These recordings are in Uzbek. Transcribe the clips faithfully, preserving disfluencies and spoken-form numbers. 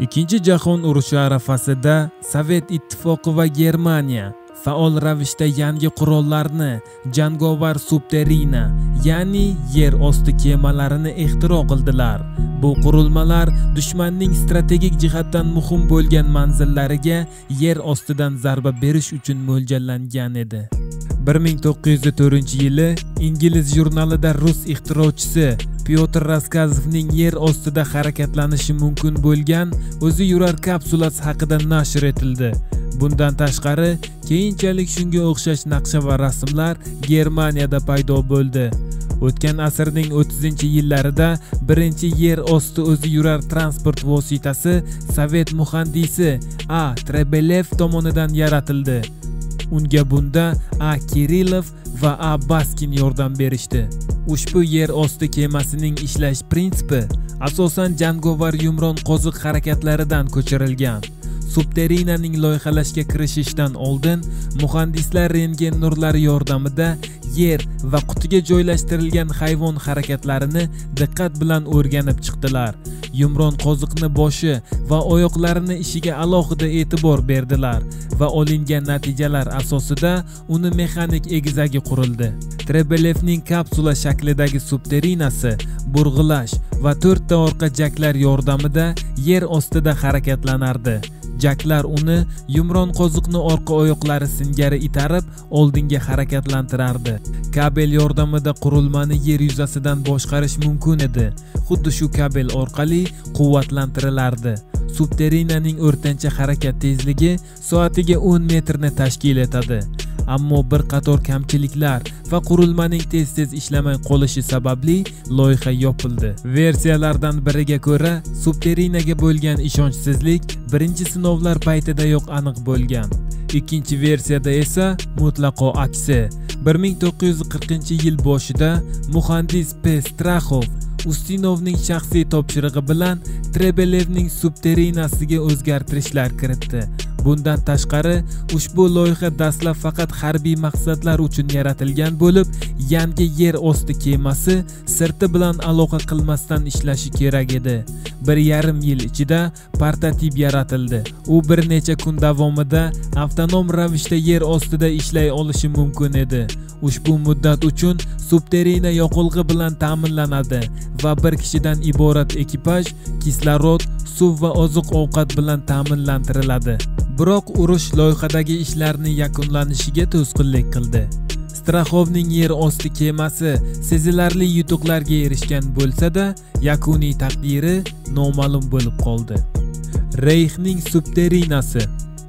Ikkinchi jahon urushi arafasida Sovet Ittifoqi va Germaniya faol ravishda yangi qurollarni, jangovar subterina, ya'ni yer osti kemalarini ixtiro qildilar. Bu qurilmalar dushmanning strategik jihatdan muhim bo'lgan manzillariga yer ostidan zarba berish uchun mo'ljallangan edi. bir ming to'qqiz yuz to'rtinchi yili Ingliz jurnalida rus ixtirochisi Pyotr Raskazovning yer ostida harakatlanishi mumkin bo'lgan o'zi yurar kapsulasi haqida nashr etildi. Bundan tashqari, keyinchalik shunga o'xshash naqsha va rasmlar Germaniyada paydo bo'ldi. O'tgan asrning o'ttizinchi yillarida birinchi yer osti o'zi yurar transport vositasi Sovet muhandisi A. Trebelev tomonidan yaratildi. Unga bunda A. Kirillov va A. Baskin yordam berishdi. Ushbu yer osti kemasining ishlash prinsipi asosan jangovar yumron qoziq harakatlaridan ko'chirilgan. Subterinaning loyihalashga kirishishdan oldin muhandislar rentgen nurlari yordamida yer va qutiga joylashtirilgan hayvon harakatlarini diqqat bilan o'rganib chiqdilar. Yumron qoziqni boshi va oyoqlarini ishiga alohida e'tibor berdilar va olingan natijalar asosida uni mexanik egizagi qurildi. Trebelevning kapsula shaklidagi subterinasi burg'ilash va to'rtta orqa jaklar yordamida yer ostida harakatlanardi. Jaklar uni yumron qoziqni orqa oyoqlari singari itarib oldinga harakatlantirardi. Kabel yordamida qurilmani yer yuzasidan boshqarish mumkin edi. Xuddi shu kabel orqali quvvatlantirilardi. Subterinaning o'rtancha harakat tezligi soatiga o'n metrni tashkil etadi. Ammo bir qator kamchiliklar va qurilmaning tez-tez ishlamay qolishi sababli loyiha yopildi. Versiyalardan biriga ko'ra, subterinaga bo'lgan ishonchsizlik birinchi sinovlar paytidayoq aniq bo'lgan. Ikkinchi versiyada esa mutlaqo aksi. bir ming to'qqiz yuz qirqinchi yil boshida muhandis P. Straxov Ustinovning shaxsiy topshirig'i bilan Trebelevning subterinasiga o'zgartirishlar kiritdi. Bundan tashqari, ushbu loyiha dastlab faqat harbiy maqsadlar uchun yaratilgan bo'lib, yangi yer osti kemasi sirti bilan aloqa qilmasdan ishlashi kerak edi. Bir yarim yil ichida prototip yaratildi. U bir necha kun davomida avtonom ravishda yer ostida ishlay olishi mumkin edi. Ushbu muddat uchun subterina yoqilg'i bilan ta'minlanadi va bir kishidan iborat ekipaj kislorod, suv va oziq-ovqat bilan ta'minlantiriladi. Biroq urush loyihadagi ishlarni yakunlanishiga to'sqinlik qildi. Straxovning yer osti kemasi sezilarli yutuqlarga erishgan bo'lsa-da, yakuniy taqdiri noma'lum bo'lib qoldi. Reyxning subterinasi.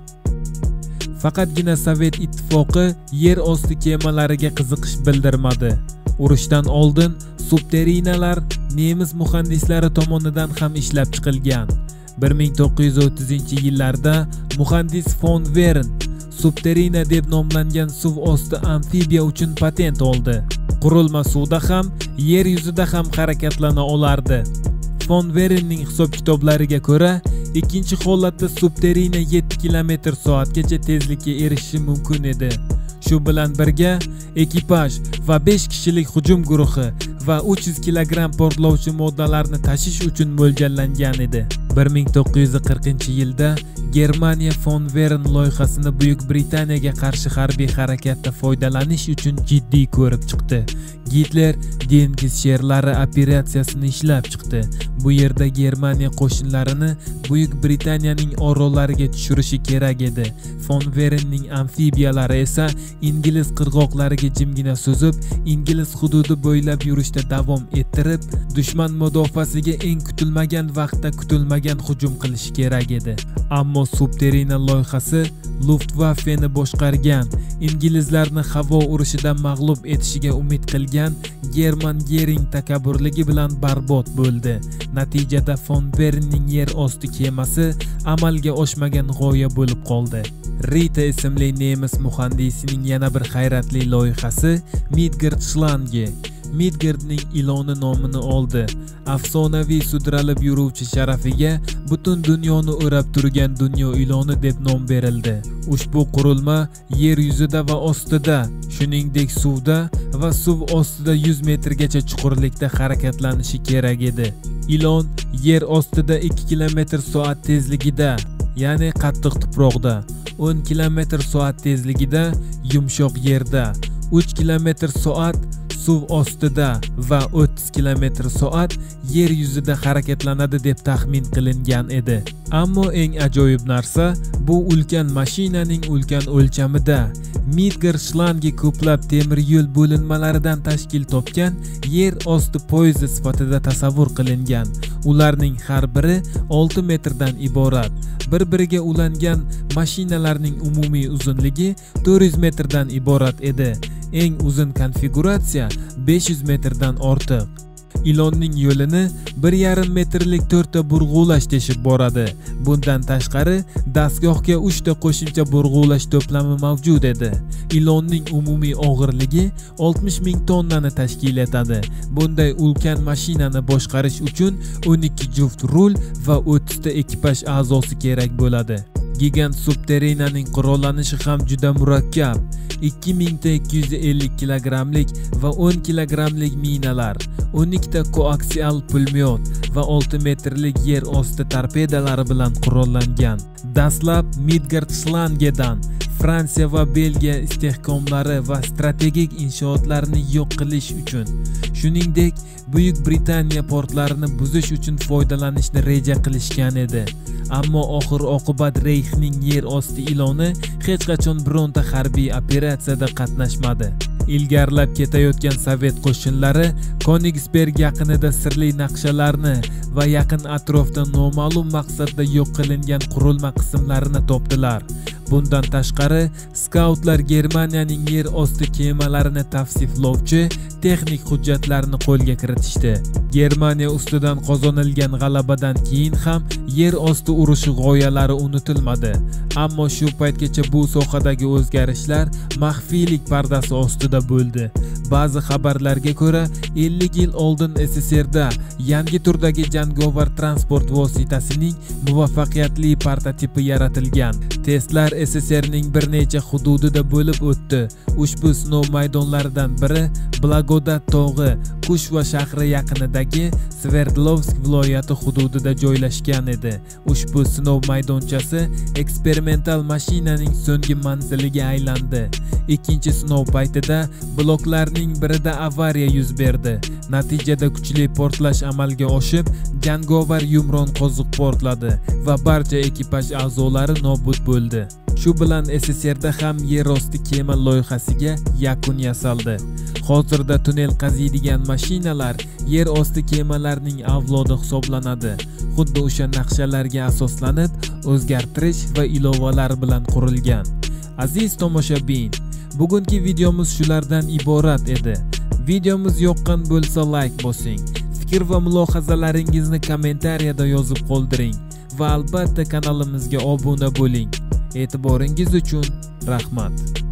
Faqatgina Sovet Ittifoqi yer osti kemalariga qiziqish bildirmadi. Urushdan oldin subterinalar nemis muhandislari tomonidan ham ishlab chiqilgan. bir ming to'qqiz yuz o'ttizinchi yillarda muhandis von Wern subterina deb nomlangan suv osti amfibiya uchun patent oldi. Qurilma suvda ham, yer yuzida ham harakatlana olardi. Von Wernning hisob-kitoblariga ko'ra, ikkinchi holatda subterina yetti kilometr soatgacha tezlikka erishishi mumkin edi. Shu bilan birga ekipaj va besh kishilik hujum guruhi va uch yuz kilogramm portlovchi moddalarni tashish uchun mo'ljallangan edi. bir ming to'qqiz yuz qirqinchi yilda Germaniya von Wern loyihasini Buyuk Britaniyaga qarshi harbiy harakatda foydalanish uchun jiddiy ko'rib chiqdi. Gitler dengiz sherlari operatsiyasini ishlab chiqdi. Bu yerda Germaniya qo'shinlarini Buyuk Britaniyaning orollariga tushirishi kerak edi. Von Wernning amfibiyalari esa ingliz qirg'oqlariga jimgina so'zib, ingliz hududi bo'ylab yurishda davom ettirib, dushman mudofaasiga eng kutilmagan vaqtda kutilmagan hujum qilishi kerak edi. Ammo subterina loyihasi Luftwaffeni boshqargan, inglizlarni havo urushidan mag'lub etishiga umid qilgan German Gering takabburligi bilan barbod bo'ldi. Natijada von Wernning yer osti kemasi amalga oshmagan g'oya bo'lib qoldi. Rita ismli nemis muhandisining yana bir hayratli loyihasi Midgard Schlange. Midgardning iloni nomini oldi. Afsonaviy sudralib yuruvchi sharafiga butun dunyoni o'rab turgan dunyo iloni deb nom berildi. Ushbu qurilma yer yuzida va ostida, shuningdek suvda va suv ostida yuz metrgacha chuqurlikda harakatlanishi kerak edi. Ilon yer ostida ikki kilometr soat tezligida, ya'ni qattiq tuproqda, o'n kilometr soat tezligida yumshoq yerda, uch kilometr soat suv ostida va o'ttiz kilometr soat yer yuzida harakatlanadi deb taxmin qilingan edi. Ammo eng ajoyib narsa bu ulkan mashinaning ulkan o'lchamida. Midgard shlangi ko'plab temir yo'l bo'linmalaridan tashkil topgan yer osti poyezdi sifatida tasavvur qilingan. Ularning har biri olti metrdan iborat. Bir-biriga ulangan mashinalarning umumiy uzunligi to'rt yuz metrdan iborat edi. Eng uzun konfiguratsiya besh yuz metrdan ortiq. Ilonning yo'lini bir yarim metrlik to'rtta burg'ulash teshib boradi. Bundan tashqari dastgohga uchta qo'shimcha burg'ulash to'plami mavjud edi. Ilonning umumiy og'irligi oltmish ming tonnani tashkil etadi. Bunday ulkan mashinani boshqarish uchun o'n ikki juft rul va o'ttiz ta ekipaj a'zosi kerak bo'ladi. Gigant subterinaning qurollanishi ham juda murakkab. ikki ming ta ikki yuz ellik kilogrammlik va o'n kilogrammlik minalar, o'n ikkita koaksial pulemyot va olti metrlik yer osti torpedalari bilan qurollangan. Dastlab Midgard shlangedan Fransiya va Belgiya istehkomlari va strategik inshootlarni yo'q qilish uchun, shuningdek Buyuk Britaniya portlarini buzish uchun foydalanishni reja qilishgan edi. Ammo oxir-oqibat Reyxning yer osti iloni hech qachon bironta harbiy operatsiyada qatnashmadi. Ilgarilab ketayotgan Sovet qo'shinlari Konigsberg yaqinida sirli naqshalarni va yaqin atrofda noma'lum maqsadda yo'q qilingan qurilma qismlarini topdilar. Bundan tashqari, skautlar Germaniyaning yer osti kemalarini tavsiflovchi texnik hujjatlarni qo'lga kiritishdi. Germaniya ustidan qozonilgan g'alabadan keyin ham yer osti urushi g'oyalari unutilmadi. Ammo shu paytgacha bu sohadagi o'zgarishlar maxfiylik pardasi ostida bo'ldi. Ba'zi xabarlarga ko'ra, ellik yil oldin S S R da yangi turdagi jangovar transport vositasining muvaffaqiyatli prototipi yaratilgan. Testlar S S R ning bir necha hududida bo'lib o'tdi. Ushbu sinov maydonlaridan biri Blagodat tog'i Kushva shahri yaqinidagi Sverdlovsk viloyati hududida joylashgan edi. Ushbu sinov maydonchasi eksperimental mashinaning so'nggi manziliga aylandi. Ikkinchi sinov paytida bloklarning birida avariya yuz berdi. Natijada kuchli portlash amalga oshib, jangovar yumron qoziq portladi va barcha ekipaj a'zolari nobud bo'ldi. Shu bilan S S R da ham yer osti kema loyihasiga yakun yasaldi. Hozirda tunnel qaziydigan mashinalar yer osti kemalarining avlodi hisoblanadi. Xuddi o'sha naqshalarga asoslanib, o'zgartirish va ilovalar bilan qurilgan. Aziz tomoshabin, bugungi videomiz shulardan iborat edi. Videomiz yoqqan bo'lsa like bosing. Fikr va mulohazalaringizni kommentariyada yozib qoldiring va albatta kanalimizga obuna bo'ling. E'tiboringiz uchun rahmat.